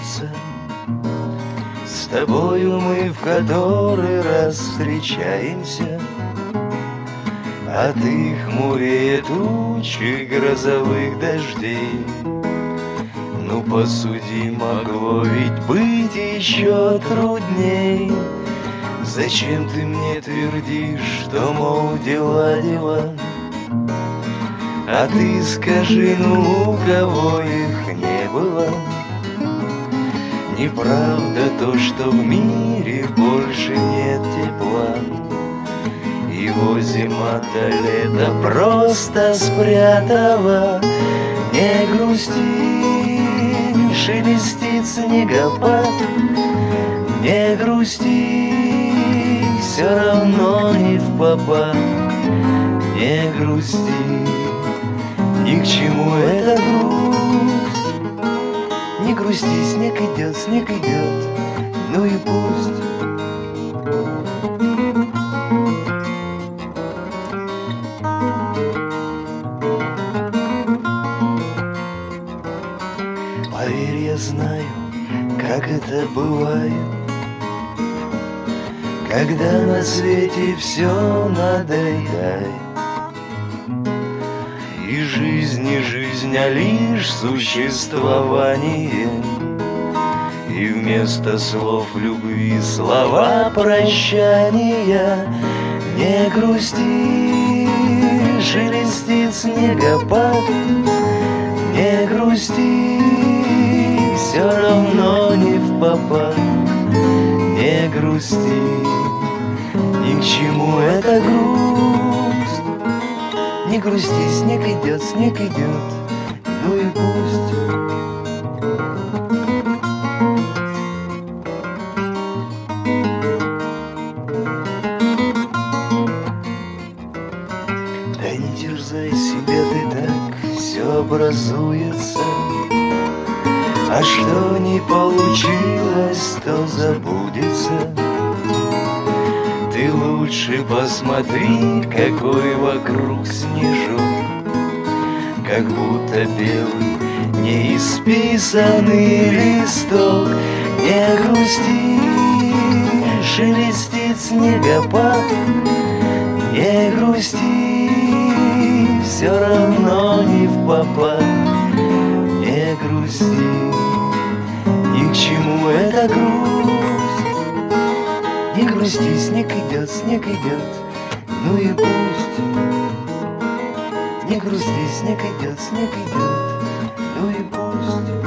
кончится. С тобою мы в который раз встречаемся, а ты хмурее тучи грозовых дождей. Ну посуди, могло ведь быть еще трудней. Зачем ты мне твердишь, что, мол, дела? А ты скажи, ну у кого их не было? Неправда то, что в мире больше нет тепла. Его зима-то лето просто спрятала. Не грусти, шелестит снегопад. Не грусти, все равно не впопад. Не грусти, ни к чему эта грусть. Не грусти, снег идет, ну и пусть. Поверь, я знаю, как это бывает, когда на свете все надоедает. И жизнь не жизнь, а лишь существование. И вместо слов любви слова прощания. Не грусти, шелестит снегопад. Не грусти, все равно не впопад. Не грусти, ни к чему эта грусть. Не грусти, снег идет, ну и пусть. Да не терзай себя ты так, все образуется. А что не получилось, то забудется. Ты лучше посмотри, какой вокруг снежок, как будто белый, неисписанный листок. Не грусти, шелестит снегопад. Не грусти, все равно не впопад. Не грусти, ни к чему эта грусть. Не грусти, снег идет, ну и пусть. Не грусти, снег идет, ну и пусть.